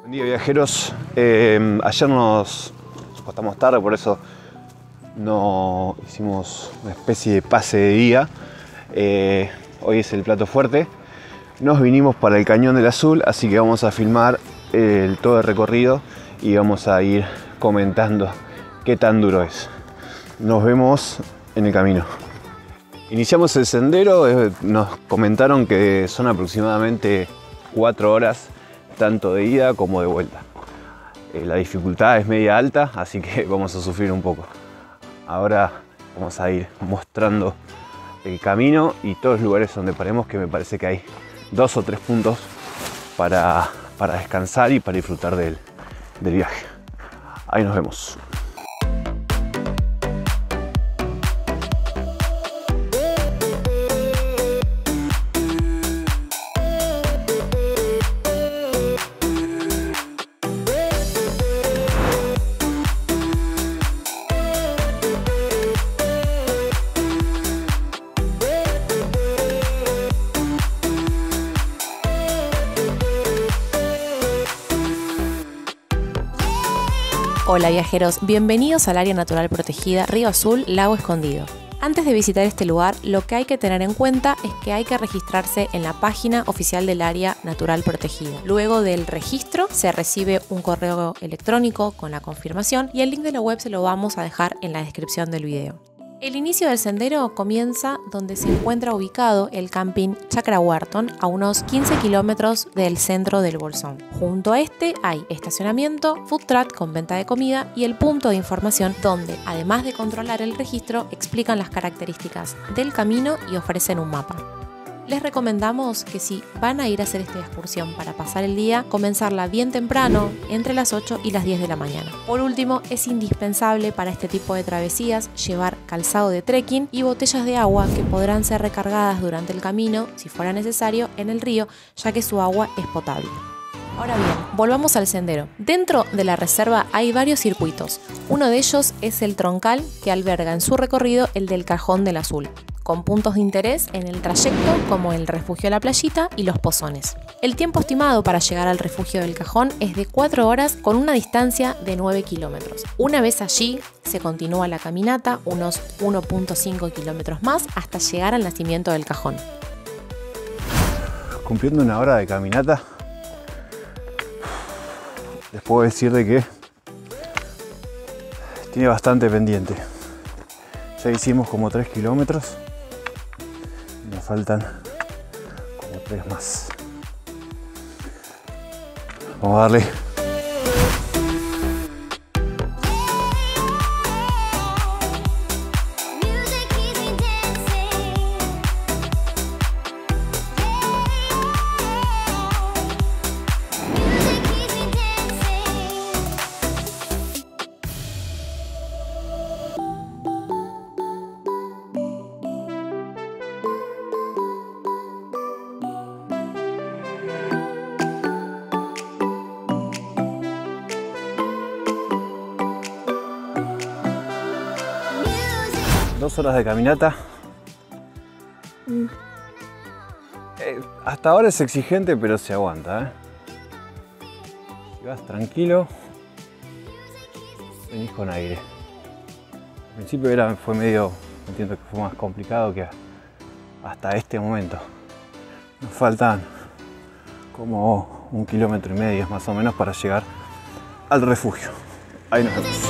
Buen día, viajeros. Ayer nos acostamos tarde, por eso no hicimos una especie de pase de día. Hoy es el plato fuerte. Nos vinimos para el Cañón del Azul, así que vamos a filmar todo el recorrido y vamos a ir comentando qué tan duro es. Nos vemos en el camino. Iniciamos el sendero, nos comentaron que son aproximadamente 4 horas, tanto de ida como de vuelta. La dificultad es media alta, así que vamos a sufrir un poco. Ahora vamos a ir mostrando el camino y todos los lugares donde paremos, que me parece que hay 2 o 3 puntos para descansar y para disfrutar del viaje. Ahí nos vemos. Hola viajeros, bienvenidos al área natural protegida Río Azul, Lago Escondido. Antes de visitar este lugar, lo que hay que tener en cuenta es que hay que registrarse en la página oficial del área natural protegida. Luego del registro se recibe un correo electrónico con la confirmación y el link de la web se lo vamos a dejar en la descripción del video. El inicio del sendero comienza donde se encuentra ubicado el camping Chakrahuarton, a unos 15 kilómetros del centro del Bolsón. Junto a este hay estacionamiento, food truck con venta de comida y el punto de información donde, además de controlar el registro, explican las características del camino y ofrecen un mapa. Les recomendamos que si van a ir a hacer esta excursión para pasar el día, comenzarla bien temprano, entre las 8 y las 10 de la mañana. Por último, es indispensable para este tipo de travesías llevar calzado de trekking y botellas de agua que podrán ser recargadas durante el camino, si fuera necesario, en el río, ya que su agua es potable. Ahora bien, volvamos al sendero. Dentro de la reserva hay varios circuitos. Uno de ellos es el troncal, que alberga en su recorrido el del Cajón del Azul, con puntos de interés en el trayecto como el refugio La Playita y los Pozones. El tiempo estimado para llegar al refugio del Cajón es de 4 horas con una distancia de 9 kilómetros. Una vez allí, se continúa la caminata unos 1.5 kilómetros más hasta llegar al nacimiento del Cajón. Cumpliendo una hora de caminata, les puedo decir de que tiene bastante pendiente. Ya hicimos como 3 kilómetros. Nos faltan como 3 más. Vamos a darle. Dos horas de caminata. Hasta ahora es exigente, pero se aguanta, Si vas tranquilo, venís con aire. Al principio fue medio, entiendo que fue más complicado que hasta este momento. Nos faltan como 1,5 kilómetros más o menos para llegar al refugio. Ahí nos vemos.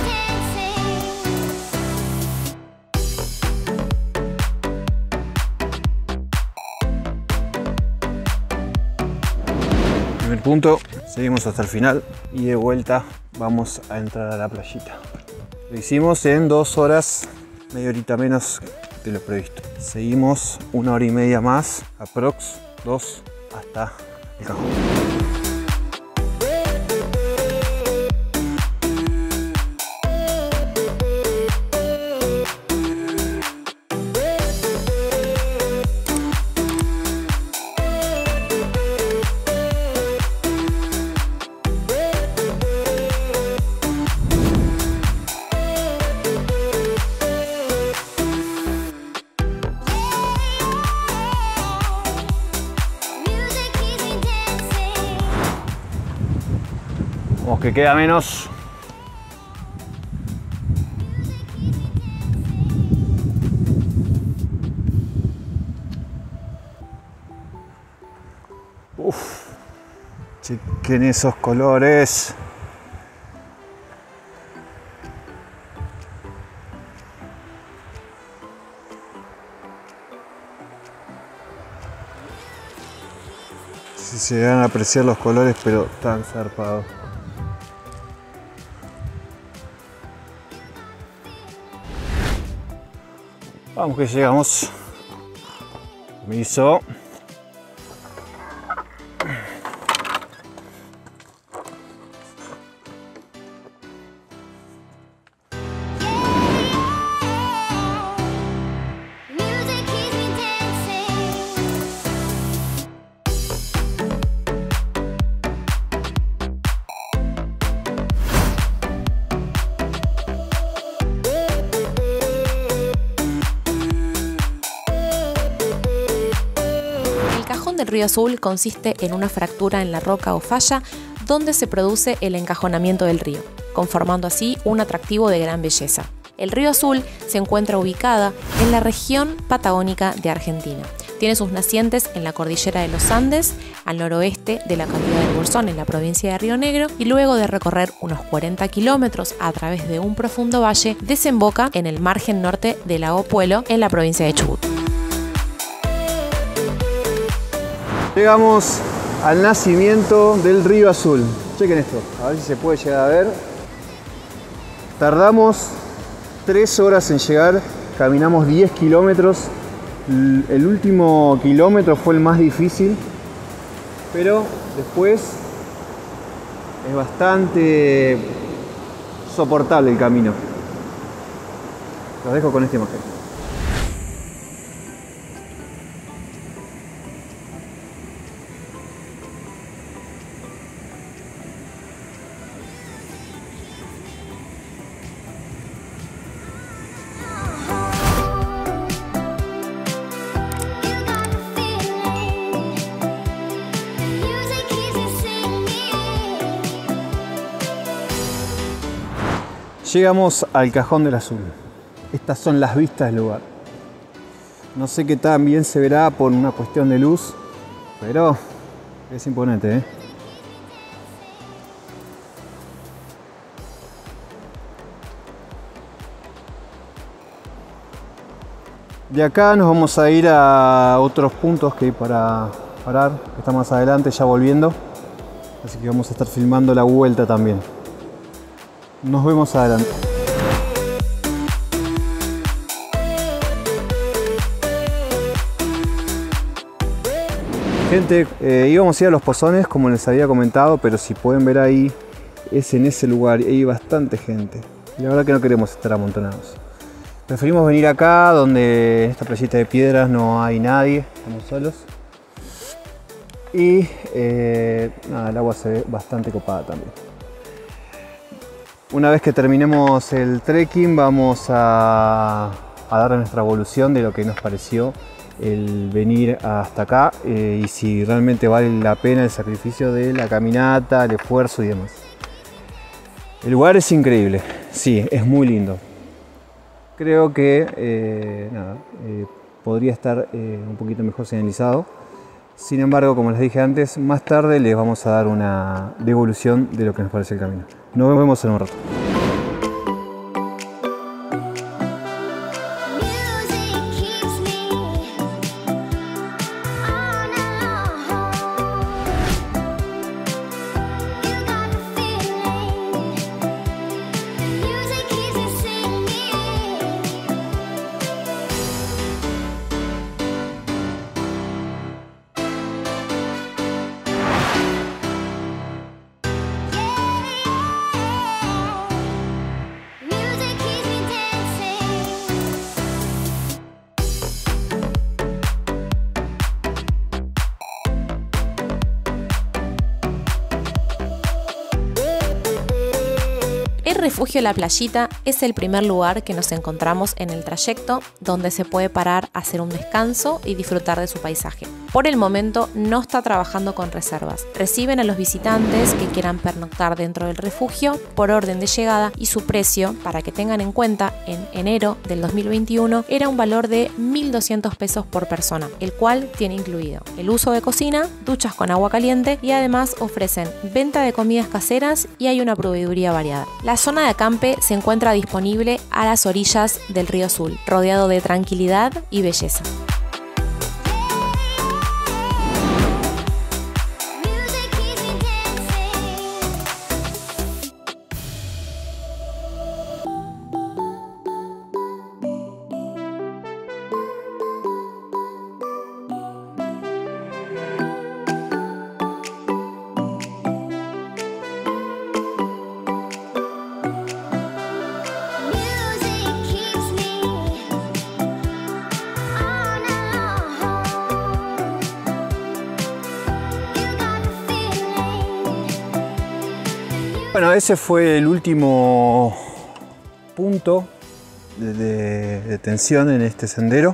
Primer punto, seguimos hasta el final y de vuelta vamos a entrar a la playita. Lo hicimos en 2 horas, media horita menos de lo previsto. Seguimos 1 hora y media más, aprox 2 hasta el Cajón. Vamos que queda menos. Uf, chequen esos colores. Si se llegan a apreciar los colores, pero tan zarpados. Vamos que llegamos. Permiso. El río Azul consiste en una fractura en la roca o falla donde se produce el encajonamiento del río, conformando así un atractivo de gran belleza. El río Azul se encuentra ubicada en la región patagónica de Argentina. Tiene sus nacientes en la cordillera de los Andes, al noroeste de la localidad del Bolsón, en la provincia de Río Negro, y luego de recorrer unos 40 kilómetros a través de un profundo valle, desemboca en el margen norte del lago Puelo, en la provincia de Chubut. Llegamos al nacimiento del río Azul. Chequen esto, a ver si se puede llegar a ver. Tardamos 3 horas en llegar, caminamos 10 kilómetros. El último kilómetro fue el más difícil, pero después es bastante soportable el camino. Los dejo con esta imagen. Llegamos al Cajón del Azul. Estas son las vistas del lugar. No sé qué tan bien se verá por una cuestión de luz, pero es imponente, ¿eh? De acá nos vamos a ir a otros puntos que hay para parar, que está más adelante, ya volviendo. Así que vamos a estar filmando la vuelta también. Nos vemos adelante. Gente, íbamos a ir a los Pozones como les había comentado, pero si pueden ver ahí, es en ese lugar y hay bastante gente. Y la verdad que no queremos estar amontonados. Preferimos venir acá, donde en esta playita de piedras no hay nadie, estamos solos. Y nada, el agua se ve bastante copada también. Una vez que terminemos el trekking vamos a dar nuestra evolución de lo que nos pareció el venir hasta acá y si realmente vale la pena el sacrificio de la caminata, el esfuerzo y demás. El lugar es increíble, sí, es muy lindo. Creo que podría estar un poquito mejor señalizado. Sin embargo, como les dije antes, más tarde les vamos a dar una devolución de lo que nos parece el camino. Nos vemos en un rato. El refugio La Playita es el primer lugar que nos encontramos en el trayecto donde se puede parar a hacer un descanso y disfrutar de su paisaje. por el momento no está trabajando con reservas. Reciben a los visitantes que quieran pernoctar dentro del refugio por orden de llegada y su precio, para que tengan en cuenta, en enero del 2021 era un valor de 1.200 pesos por persona, el cual tiene incluido el uso de cocina, duchas con agua caliente y además ofrecen venta de comidas caseras y hay una proveeduría variada. La zona de acampe se encuentra disponible a las orillas del río Azul, rodeado de tranquilidad y belleza. Bueno, ese fue el último punto de tensión en este sendero.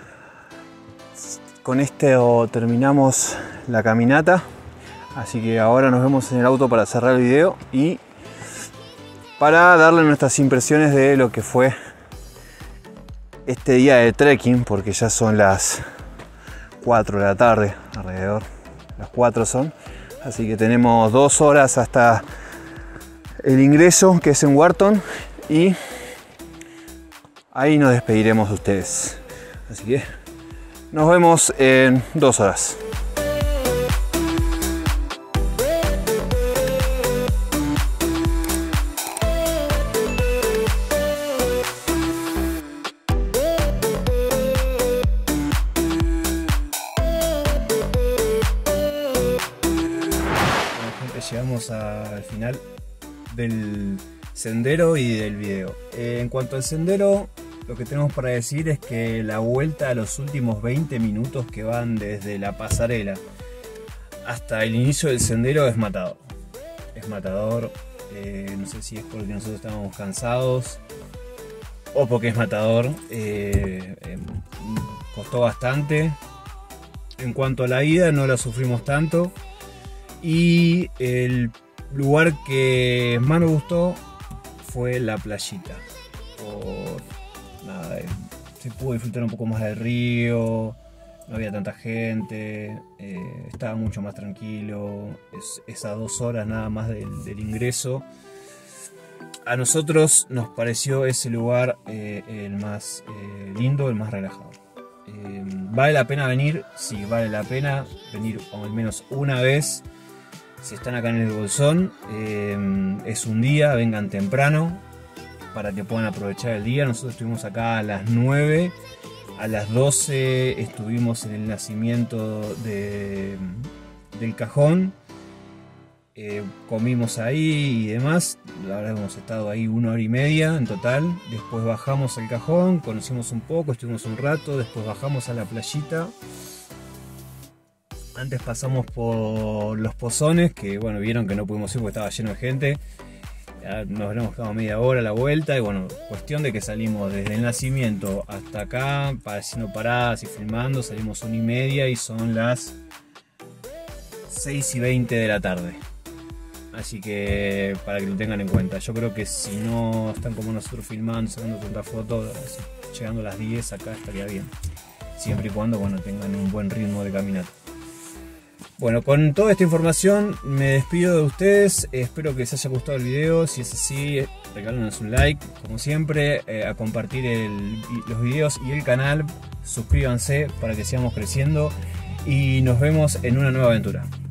Con esto terminamos la caminata, así que ahora nos vemos en el auto para cerrar el video y para darle nuestras impresiones de lo que fue este día de trekking, porque ya son las 4 de la tarde, alrededor, las 4 son, así que tenemos 2 horas hasta el ingreso, que es en Wharton, y ahí nos despediremos de ustedes. Así que nos vemos en 2 horas. Bueno, gente, llegamos al final del sendero y del video. En cuanto al sendero, lo que tenemos para decir es que la vuelta a los últimos 20 minutos que van desde la pasarela hasta el inicio del sendero es matador. Es matador, no sé si es porque nosotros estábamos cansados o porque es matador. Costó bastante. En cuanto a la ida, no la sufrimos tanto. Y el lugar que más me gustó fue la playita. Se pudo disfrutar un poco más del río, no había tanta gente, estaba mucho más tranquilo. Esas 2 horas nada más del ingreso. A nosotros nos pareció ese lugar el más lindo, el más relajado. ¿Vale la pena venir? Sí, vale la pena venir al menos una vez. Si están acá en el Bolsón, es un día, vengan temprano para que puedan aprovechar el día. Nosotros estuvimos acá a las 9, a las 12 estuvimos en el nacimiento del Cajón, comimos ahí y demás. La verdad hemos estado ahí 1 hora y media en total. Después bajamos al Cajón, conocimos un poco, estuvimos un rato, después bajamos a la playita. Antes pasamos por los Pozones, que bueno, vieron que no pudimos ir porque estaba lleno de gente. Nos habremos quedado media hora a la vuelta y bueno, cuestión de que salimos desde el nacimiento hasta acá, haciendo paradas y filmando, salimos 1 y media y son las 6:20 de la tarde. Así que para que lo tengan en cuenta, yo creo que si no están como nosotros filmando, sacando tantas fotos, llegando a las 10 acá estaría bien. Siempre y cuando bueno, tengan un buen ritmo de caminata. Bueno, con toda esta información me despido de ustedes, espero que les haya gustado el video. Si es así, regálenos un like, como siempre, a compartir los videos y el canal, suscríbanse para que sigamos creciendo y nos vemos en una nueva aventura.